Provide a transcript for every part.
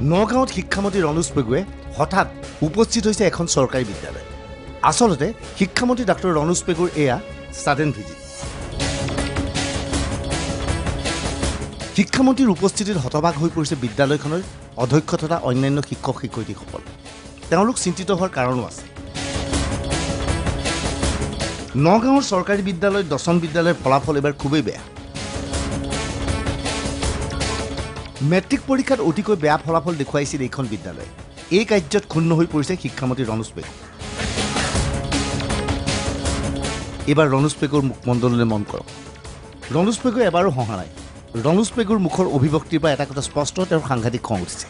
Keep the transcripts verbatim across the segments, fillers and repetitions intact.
নগাঁৱত শিক্ষামন্ত্ৰী ৰণোজ পেগুৱে হঠাৎ উপস্থিত হৈছে এখন চৰকাৰী বিদ্যালয়। আসলতে শিক্ষামন্ত্ৰী ডাক্তৰ ৰণোজ পেগুৰ এয়া সাডেন ভিজিট। শিক্ষামন্ত্ৰীৰ উপস্থিতিত হতবাক হৈ পৰিছে বিদ্যালয়খনৰ অধ্যক্ষ তথা অন্যান্য শিক্ষক শিক্ষয়িত্ৰীসকল। তেওঁলোক চিন্তিত হোৱাৰ কাৰণো আছে। নগাঁৱৰ চৰকাৰী বিদ্যালয় দশম বিদ্যালয়ৰ ফলাফল এবাৰ খুবেই বেয়া। মেট্ৰিক পৰীক্ষাত অতিকৈ বেয়া ফলাফল দেখুৱাইছিল এইখন বিদ্যালয়। এই কাৰ্যত ক্ষুণ্ণ হৈ পৰিছে শিক্ষামন্ত্ৰী ৰণোজ পেগু। এইবাৰ ৰণোজ পেগুৰ মুখমণ্ডললৈ মন কৰক। ৰণোজ পেগুৱে এবাৰো হহা নাই। ৰণোজ পেগুৰ মুখৰ অভিভক্তিৰ পৰা এটা কথা স্পষ্ট, তেওঁৰ সাংঘাতিক খং উঠিছে।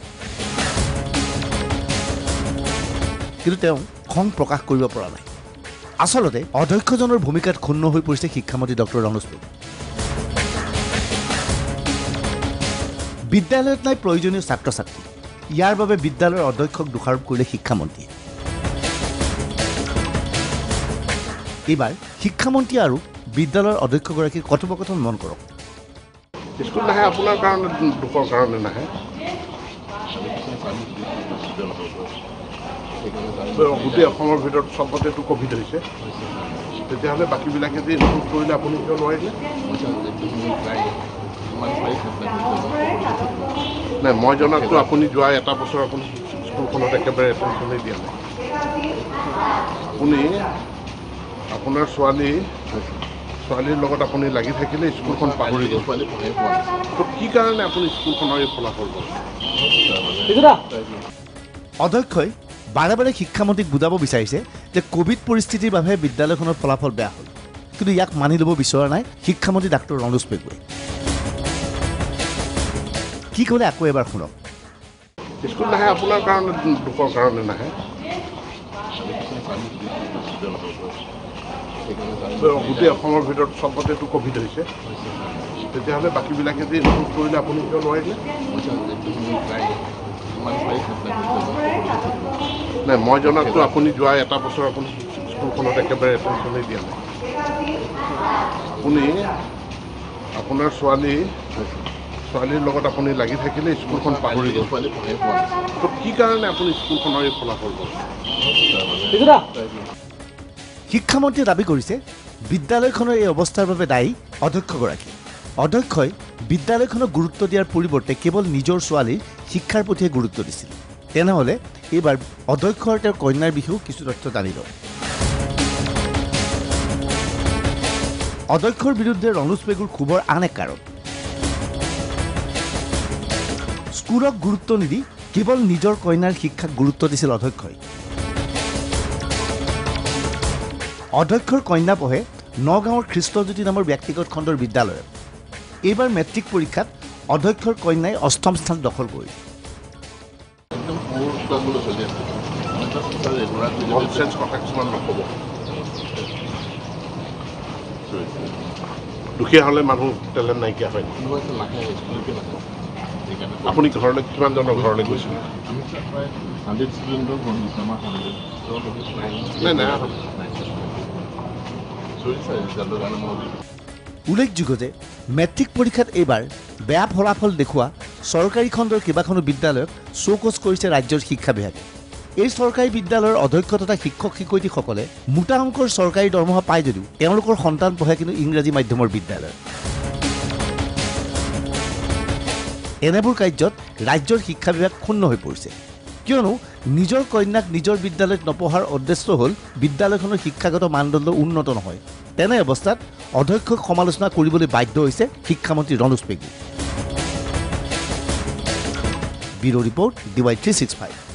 কিন্তু তেওঁ খং প্ৰকাশ কৰিব পৰা নাই। আসলতে অধ্যক্ষজনৰ ভূমিকাত ক্ষুণ্ণ হৈ পৰিছে শিক্ষামন্ত্ৰী ডক্টৰ ৰণোজ পেগু। বিদ্যালয়ত নাই প্ৰয়োজনীয় ছাত্ৰ ছাত্ৰী। ইয়াৰ বাবে বিদ্যালয়ৰ অধ্যক্ষক দোষাৰোপ কৰিলে শিক্ষামন্ত্ৰীয়ে। এইবাৰ শিক্ষামন্ত্ৰী আৰু বিদ্যালয়ৰ অধ্যক্ষগৰাকীৰ কথোপকথন মন কৰক। স্কুল নাহে আপোনাৰ কাৰণে, দুখৰ কাৰণে নাহে। গোটেই অসমৰ ভিতৰত চবতেতো ক'ভিড হৈছে, তেতিয়াহ'লে বাকীবিলাকে যে ইনক্লুড কৰিলে আপুনি কিয় নোৱাৰিলে? নাই, মই জনাততো আপুনি যোৱা এটা বছৰ আপুনি স্কুলখনত একেবাৰে এটেনশ্যনেই দিয়া নাই। আপুনি আপোনাৰ ছোৱালী ছোৱালীৰ লগত আপুনি লাগি থাকিলে স্কুলখন পাহৰি গ'ল। তো কি কাৰণে আপুনি স্কুলখনৰ এই ফলাফল পালে? অধ্যক্ষই বাৰে বাৰে শিক্ষামন্ত্ৰীক বুজাব বিচাৰিছে যে কোভিড পৰিস্থিতিৰ বাবে বিদ্যালয়খনৰ ফলাফল বেয়া হ'ল, কিন্তু ইয়াক মানি ল'ব বিচৰা নাই শিক্ষামন্ত্ৰী ডাক্তৰ ৰণোজ পেগুৱে। কি ক'লে আকৌ এবাৰ শুনক। স্কুল নাহে আপোনাৰ কাৰণে, দুখৰ কাৰণে নাহে। গোটেই অসমৰ ভিতৰত চবতেতো ক'ভিড হৈছে, তেতিয়াহ'লে বাকীবিলাকে যে ইনক্লুড কৰিলে আপুনি কিয় নোৱাৰিলে? নাই, মই জনাততো আপুনি যোৱা এটা বছৰ আপুনি স্কুলখনত একেবাৰে এটেনশ্যনেই দিয়া নাই। আপুনি আপোনাৰ ছোৱালী ছোৱালীৰ লগত আপুনি লাগি থাকিলে স্কুলখন পাহৰি গ'ল। তো কি কাৰণে আপুনি স্কুলখনৰ এই ফলাফল পালে? শিক্ষামন্ত্ৰীয়ে দাবী কৰিছে বিদ্যালয়খনৰ এই অৱস্থাৰ বাবে দায়ী অধ্যক্ষগৰাকী। অধ্যক্ষই বিদ্যালয়খনক গুৰুত্ব দিয়াৰ পৰিৱৰ্তে কেৱল নিজৰ ছোৱালীৰ শিক্ষাৰ প্ৰতিহে গুৰুত্ব দিছিল। তেনেহ'লে এইবাৰ অধ্যক্ষ আৰু তেওঁৰ কন্যাৰ বিষয়েও কিছু তথ্য জানি লওক। অধ্যক্ষৰ বিৰুদ্ধে ৰণোজ পেগুৰ ক্ষোভৰ আন এক কাৰণ। স্কুলক গুৰুত্ব নিদি কেৱল নিজৰ কন্যাৰ শিক্ষাক গুৰুত্ব দিছিল অধ্যক্ষই। অধ্যক্ষৰ কন্যা পঢ়ে নগাঁৱৰ খ্ৰীষ্টজ্যোতি নামৰ ব্যক্তিগত খণ্ডৰ বিদ্যালয়ত। এইবাৰ মেট্ৰিক পৰীক্ষাত অধ্যক্ষৰ কন্যাই অষ্টম স্থান দখল কৰিলে। দুখীয়া হ'লে মানুহ টেলেণ্ট নাইকিয়া হয়। আপুনি ঘৰলৈ কিমানজনৰ ঘৰলৈ গৈছিলে? নাই নাই উল্লেখযোগ্য যে মেট্ৰিক পৰীক্ষাত এইবাৰ বেয়া ফলাফল দেখুওৱা চৰকাৰী খণ্ডৰ কেইবাখনো বিদ্যালয়ক চৌকচ কৰিছে ৰাজ্যৰ শিক্ষা বিভাগে। এই চৰকাৰী বিদ্যালয়ৰ অধ্যক্ষ তথা শিক্ষক শিক্ষয়িত্ৰীসকলে মোটা অংকৰ চৰকাৰী দৰমহা পায় যদিও তেওঁলোকৰ সন্তান পঢ়ে কিন্তু ইংৰাজী মাধ্যমৰ বিদ্যালয়। এনেবোৰ কাৰ্যত ৰাজ্যৰ শিক্ষা বিভাগ ক্ষুণ্ণ হৈ পৰিছে, কিয়নো নিজৰ কন্যাক নিজৰ বিদ্যালয়ত নপঢ়াৰ উদ্দেশ্য হ'ল বিদ্যালয়খনৰ শিক্ষাগত মানদণ্ড উন্নত নহয়। তেনে অৱস্থাত অধ্যক্ষক সমালোচনা কৰিবলৈ বাধ্য হৈছে শিক্ষামন্ত্ৰী Ranoj Pegu. Bureau' report D Y three six five.